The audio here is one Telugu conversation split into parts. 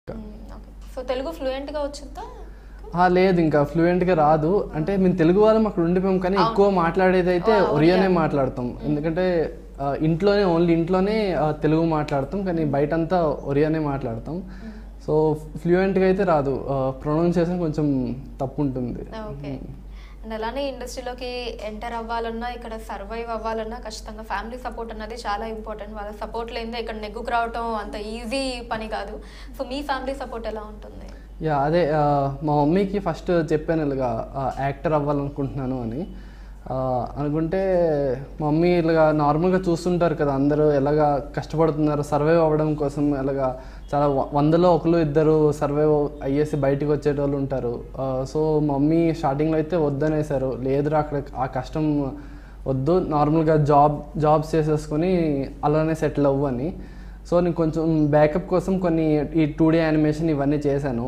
ఓకే. సో తెలుగు ఫ్లూయెంట్‌గా వచ్చిందా? లేదు, ఇంకా ఫ్లూయెంట్‌గా రాదు. అంటే మేము తెలుగు వాళ్ళం అక్కడ ఉండిపోయాం, కానీ ఎక్కువ మాట్లాడేదైతే ఒరియానే మాట్లాడతాం. ఎందుకంటే ఓన్లీ ఇంట్లోనే తెలుగు మాట్లాడతాం, కానీ బయటంతా ఒరియానే మాట్లాడతాం. సో ఫ్లూయెంట్గా అయితే రాదు, ప్రొనౌన్సియేషన్ కొంచెం తప్పు ఉంటుంది. ఓకే. అండ్ అలానే ఇండస్ట్రీలోకి ఎంటర్ అవ్వాలన్నా, ఇక్కడ సర్వైవ్ అవ్వాలన్నా ఖచ్చితంగా ఫ్యామిలీ సపోర్ట్ అన్నది చాలా ఇంపార్టెంట్. వాళ్ళ సపోర్ట్ లేనిదే ఇక్కడ నెగ్గుకు రావటం అంత ఈజీ పని కాదు. సో మీ ఫ్యామిలీ సపోర్ట్ ఎలా ఉంటుంది? అదే మా మమ్మీకి ఫస్ట్ చెప్పాను ఇలాగా యాక్టర్ అవ్వాలనుకుంటున్నాను అని. అనుకుంటే మా మమ్మీ ఇలాగా నార్మల్గా చూస్తుంటారు కదా, అందరూ ఎలాగా కష్టపడుతున్నారు సర్వైవ్ అవ్వడం కోసం. ఎలాగా చాలా వందలో ఒకరు ఇద్దరు సర్వైవ్ అయ్యేసి బయటికి వచ్చేటోళ్ళు ఉంటారు. సో మా మమ్మీ స్టార్టింగ్లో అయితే వద్దనేసారు, లేదురా అక్కడ ఆ కష్టం వద్దు, నార్మల్గా జాబ్స్ చేసేసుకొని అలానే సెటిల్ అవ్వు అని. సో నేను కొంచెం బ్యాకప్ కోసం కొన్ని ఈ 2D యానిమేషన్ ఇవన్నీ చేశాను.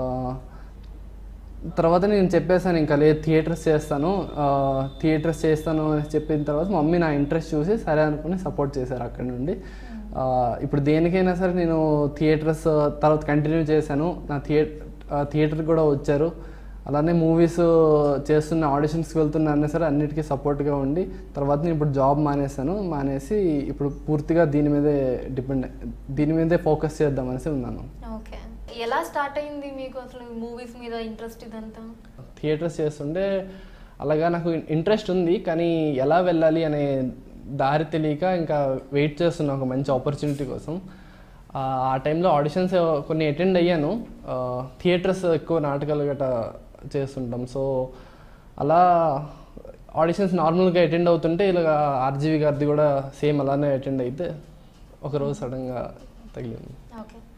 తర్వాత నేను చెప్పేశాను, ఇంకా లేదు థియేటర్స్ చేస్తాను అని చెప్పిన తర్వాత మా మమ్మీ నా ఇంట్రెస్ట్ చూసి సరే అనుకుని సపోర్ట్ చేశారు అక్కడ నుండి. ఇప్పుడు దేనికైనా సరే నేను థియేటర్స్ తర్వాత కంటిన్యూ చేశాను. నా థియేటర్కి కూడా వచ్చారు. అలానే మూవీస్ చేస్తున్న, ఆడిషన్స్కి వెళ్తున్నా సరే అన్నిటికీ సపోర్ట్గా ఉండి తర్వాత నేను ఇప్పుడు జాబ్ మానేసి ఇప్పుడు పూర్తిగా దీని మీదే ఫోకస్ చేద్దామనేసి ఉన్నాను. ఓకే. ఎలా స్టార్ట్ అయింది మీకు అసలు మూవీస్ మీద ఇంట్రెస్ట్ ఇదంతా? థియేటర్స్ చేస్తుంటే అలాగా నాకు ఇంట్రెస్ట్ ఉంది, కానీ ఎలా వెళ్ళాలి అనే దారి తెలియక ఇంకా వెయిట్ చేస్తున్నా ఒక మంచి ఆపర్చునిటీ కోసం. ఆ టైంలో ఆడిషన్స్ కొన్ని అటెండ్ అయ్యాను. థియేటర్స్ ఎక్కువ నాటకాలు గట్రా చేస్తుంటాం. సో అలా ఆడిషన్స్ నార్మల్గా అటెండ్ అవుతుంటే ఇలాగ ఆర్జీవి గారిది కూడా సేమ్ అలానే అటెండ్ అయితే ఒకరోజు సడన్గా తగిలింది. ఓకే.